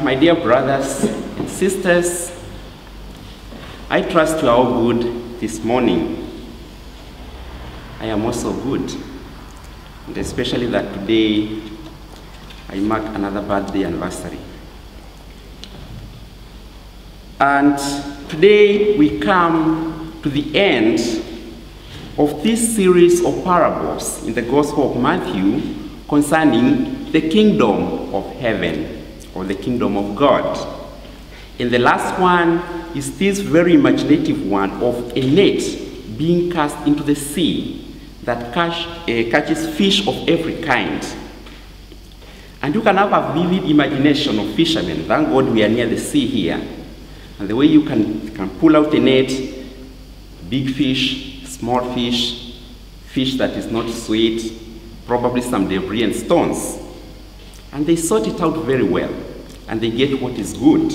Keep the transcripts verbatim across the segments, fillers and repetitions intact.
my dear brothers and sisters, I trust you are all good this morning. I am also good, and especially that today I mark another birthday anniversary. And today we come to the end of this series of parables in the Gospel of Matthew concerning the kingdom of heaven or the kingdom of God. And the last one is this very imaginative one of a net being cast into the sea that catch, uh, catches fish of every kind. And you can have a vivid imagination of fishermen. Thank God we are near the sea here. And the way you can, can pull out a net, big fish, small fish, fish that is not sweet, probably some debris and stones. And they sort it out very well, and they get what is good.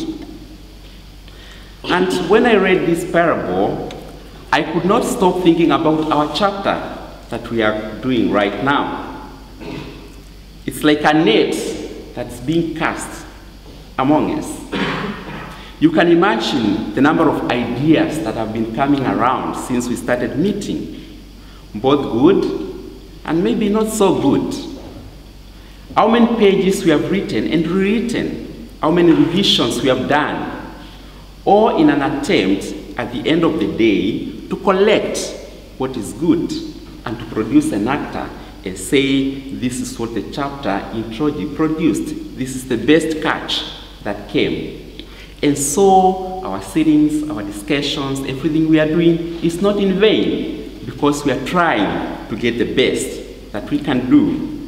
And when I read this parable, I could not stop thinking about our chapter that we are doing right now. It's like a net that's being cast among us. You can imagine the number of ideas that have been coming around since we started meeting, both good and maybe not so good. How many pages we have written and rewritten, how many revisions we have done, all in an attempt at the end of the day to collect what is good and to produce an actor and say, this is what the chapter introduced, produced. This is the best catch that came. And so our sittings, our discussions, everything we are doing is not in vain because we are trying to get the best that we can do.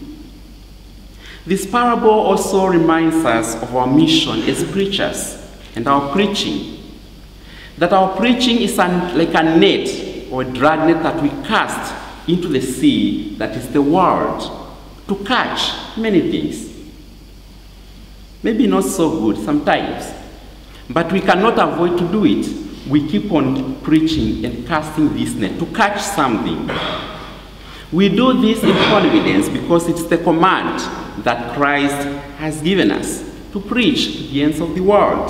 This parable also reminds us of our mission as preachers and our preaching. That our preaching is an, like a net or a dragnet that we cast into the sea that is the world to catch many things. Maybe not so good sometimes. But we cannot avoid to do it. We keep on preaching and casting this net to catch something. We do this in confidence because it's the command that Christ has given us to preach to the ends of the world.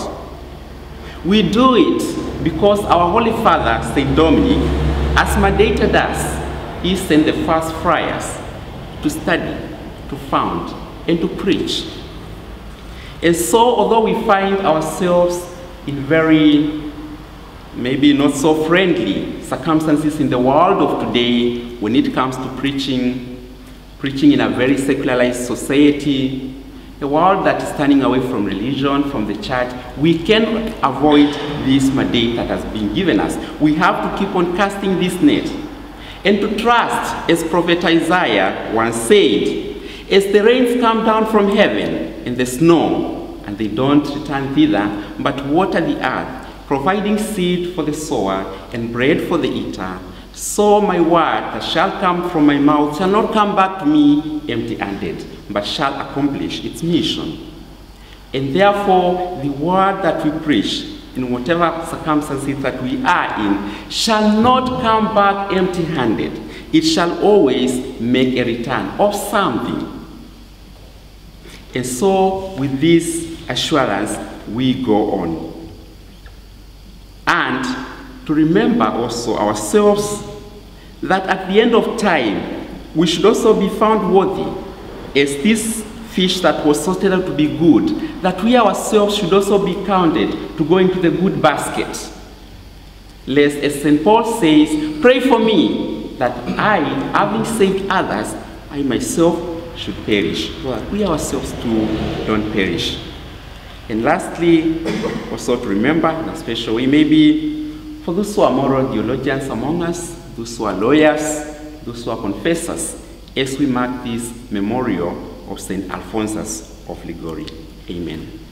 We do it because our Holy Father, Saint Dominic, has mandated us, he sent the first friars to study, to found, and to preach. And so, although we find ourselves in very, maybe not so friendly circumstances in the world of today when it comes to preaching, preaching in a very secularized society, a world that is turning away from religion, from the church, we cannot avoid this mandate that has been given us. We have to keep on casting this net and to trust, as Prophet Isaiah once said, as the rains come down from heaven and the snow, and they don't return thither, but water the earth, providing seed for the sower and bread for the eater, so my word that shall come from my mouth shall not come back to me empty-handed, but shall accomplish its mission. And therefore, the word that we preach, in whatever circumstances that we are in, shall not come back empty-handed. It shall always make a return of something. And so, with this assurance, we go on. And to remember also ourselves that at the end of time, we should also be found worthy, as this fish that was sorted out to be good, that we ourselves should also be counted to go into the good basket. Lest, as Saint Paul says, pray for me, that I, having saved others, I myself should perish, so that we ourselves too don't perish. And lastly, also to remember in a special way, maybe for those who are moral theologians among us, those who are lawyers, those who are confessors, as we mark this memorial of Saint Alphonsus of Liguori. Amen.